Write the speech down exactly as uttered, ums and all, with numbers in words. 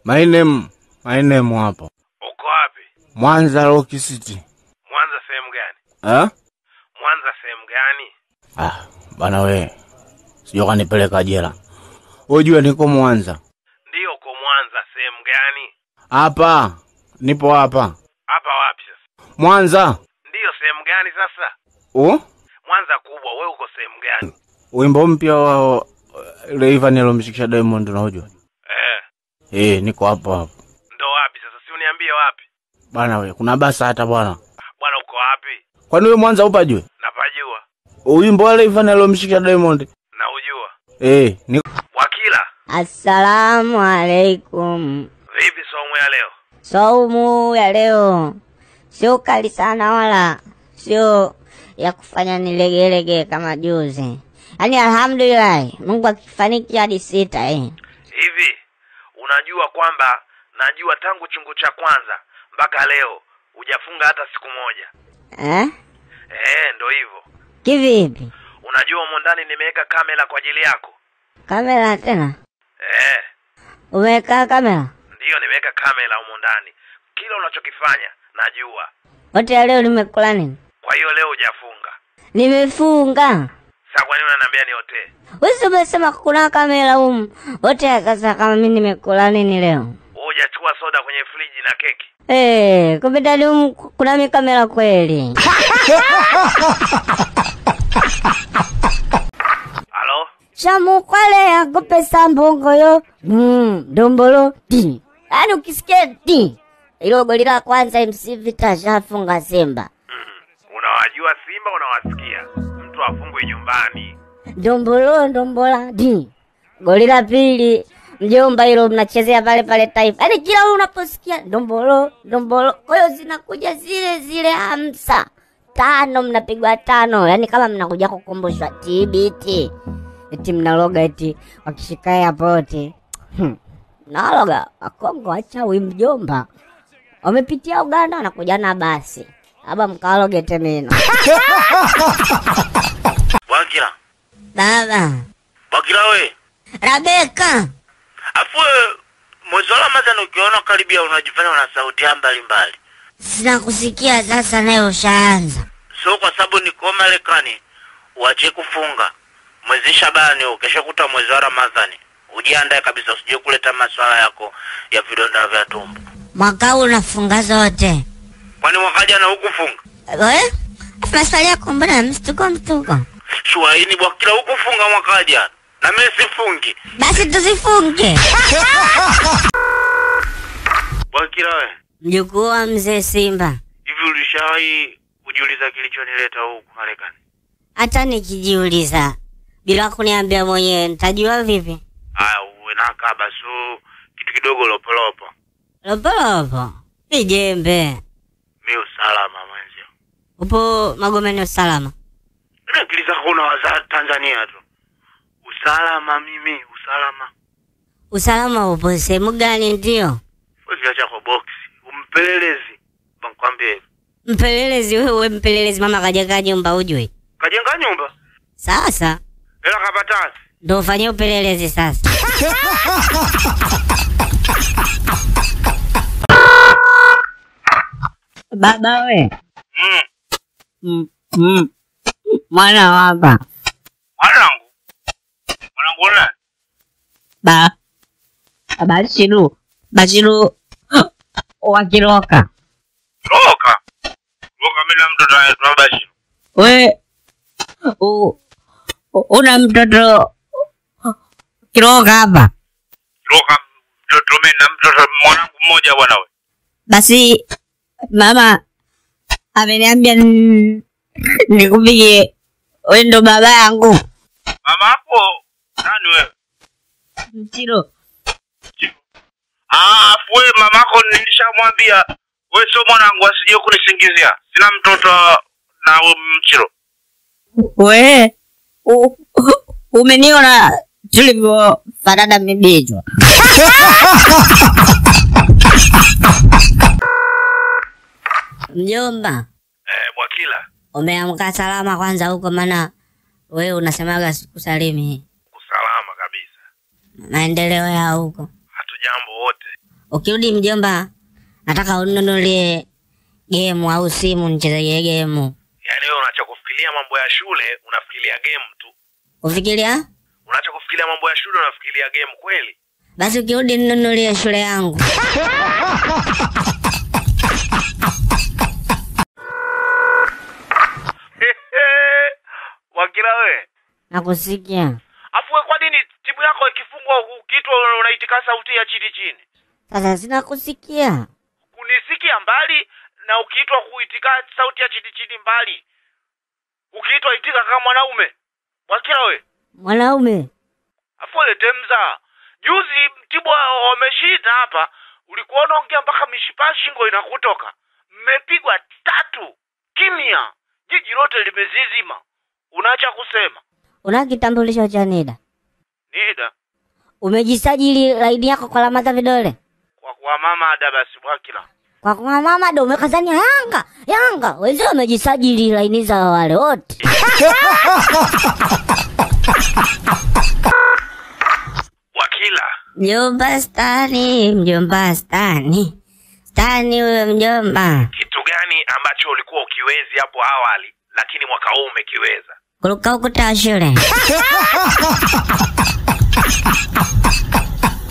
My name, my name hapo. Uko wapi? Mwanza Rock City. Mwanza sehemu gani? Eh? Mwanza sehemu gani? Ah, bana we. Sio kanipeleka jela. Unajua niko Mwanza. Ndio uko Mwanza sehemu gani? Hapa. Nipo hapa. Hapa wapi sasa? Mwanza. Ndio sehemu gani sasa? Oh? Mwanza kubwa, wewe uko sehemu gani? Wimbo mpya wa Rayvanny alomshikisha Diamond unajua? Eh. Eh, niko hapo hapo. Ndo wapi sasa? Si uniambie wapi? Bana we, kuna basa hata bwana. Bwana uko wapi? Kwani wewe Mwanza upajue? Napajua. Wimbo wa Rayvanny alomshikisha Diamond. Na ujua? Eh, ni Wakila. Assalamu alaikum. Vipi somo ya leo? Saumu ya leo sio kali sana wala sio ya kufanya nilegelege kama juzi. Yaani alhamdulillah Mungu akifariki hadi sita eh. Hivi unajua kwamba najua tangu chungu cha kwanza mpaka leo hujafunga hata siku moja. Eh? Eh, ndo hivyo. Kivipi? Unajua humo ndani nimeweka kamera kwa ajili yako. Kamera tena? Eh. Umeweka kamera? Ndio nimeweka kamera humo ndani. Kila unachokifanya najua. Wote leo nimekula nini? Kwa hiyo leo hujafunga. Nimefunga. Sasa kwa nini unaniambia niote? Wewe umesema kuna kamera humu. Wote akasa kama mimi nimekula nini leo? Hujachukua soda kwenye friji na keki. Eh, kumbe ndani humu kuna mi kamera kweli. Halo? Shamu kwale ya kupesa mbongo yo. Mm, dombolo di. Yaani ukisikia di. Ilo goli la kwanza M C Vita shafunga Simba. Mm. Unawajua Simba unawasikia. Mtu afungwe nyumbani. Dombolo dombola di. Goli la pili mjomba hilo mnachezea pale pale Taifa. Yaani kila unaposikia dombolo dombolo kwa hiyo zinakuja zile zile hamsa. Tano mnapigwa tano. Yaani kama mnakuja kukumbushwa T B T. Eti mnaloga eti wakishika airport. Hmm. Naloga Kongo acha mjomba. Wamepitia Uganda na kuja na basi. Aba mkaloge temeno. Wakila. Baba. Wakila we. Rebeka. Afu mwezi wa Ramadhani ukiona karibia unajifanya una sauti mbali mbali. Sina kusikia sasa nayo ushaanza. So kwa sababu niko Marekani uache kufunga. Mwezi Shabani ukishakuta mwezi wa Ramadhani ujiandae kabisa usije kuleta maswala yako ya vidonda vya tumbo. Mwaka huu unafunga zote. Kwani mwaka jana hukufunga? Eh? Maswali yako mbona mstuko mstuko? Shua hii ni Wakila hukufunga mwaka jana. Na mimi sifungi. Basi tusifunge. Wakila we. Mjukuu wa mzee Simba. Hivi ulishawahi kujiuliza kilichonileta huku Marekani? Hata nikijiuliza bila kuniambia mwenyewe nitajua vipi? Haya uwe na kaba so kitu kidogo lopolopo. Lopolopo. Vijembe. Mimi usalama mwanzo. Upo Magomeni usalama? Nimekiliza kuna waza Tanzania tu. Usalama mimi, usalama. Usalama upo sehemu gani ndio? Usiacha kwa box. Umpelelezi. Bankwambie. Mpelelezi wewe mpelelezi mama kajenga nyumba ujue. Kajenga nyumba? Sasa. Hela kapatasi. Ndio ufanye upelelezi sasa. Baba we. Mm. Mm. Mm. Mwana wapa. Mwanangu. Mwanangu na. Ba. Bashiru. Bashiru. Wakiroka. Roka. Roka mimi na mtoto anaitwa Bashiru. We. U. Una mtoto Kiroka hapa. Roka mtoto mimi na mtoto mwanangu mmoja bwana we. Basi mama ameniambia nikupigie wewe ndo baba yangu. Mama hapo nani wewe? Mtiro. Ah, afu wewe mamako nilishamwambia wewe sio mwanangu asije kunisingizia. Sina mtoto na Mchiro. We umeniona tulivyo farada mibijwa. Mjomba. Eh, Wakila. Umeamka salama kwanza huko maana wewe unasemaga kusalimi. Usalama kabisa. Maendeleo ya huko. Hatujambo wote. Ukirudi mjomba, nataka ununulie game au simu nicheze game. Yaani wewe unachokufikiria mambo ya shule, unafikiria game tu. Ufikiria? Unachokufikiria mambo ya shule, unafikiria game kweli? Basi ukirudi ninunulie shule yangu. Wakila we? Nakusikia. Afu kwa nini timu yako ikifungwa ukiitwa unaitika sauti ya chini chini? Sasa sina kusikia. Kunisikia mbali na ukiitwa kuitika sauti ya chini chini mbali. Ukiitwa itika kama mwanaume. Wakila we? Mwanaume. Afu ile temza. Juzi Mtibwa wameshinda hapa. Ulikuwa unaongea mpaka mishipa shingo inakutoka. Mmepigwa tatu. Kimya. Jiji lote limezizima. Unaacha kusema. Una kitambulisho cha NIDA? NIDA? Umejisajili laini yako kwa alama za vidole? Kwa kwa mama ada basi Bwakila. Kwa kwa mama ndo umekazania Yanga. Yanga, wenzao wamejisajili laini za wale wote. Wakila. Mjomba stani, mjomba stani. Stani wewe mjomba. Kitu gani ambacho ulikuwa ukiwezi hapo awali lakini mwaka huu umekiweza? Kuruka ukuta wa shule.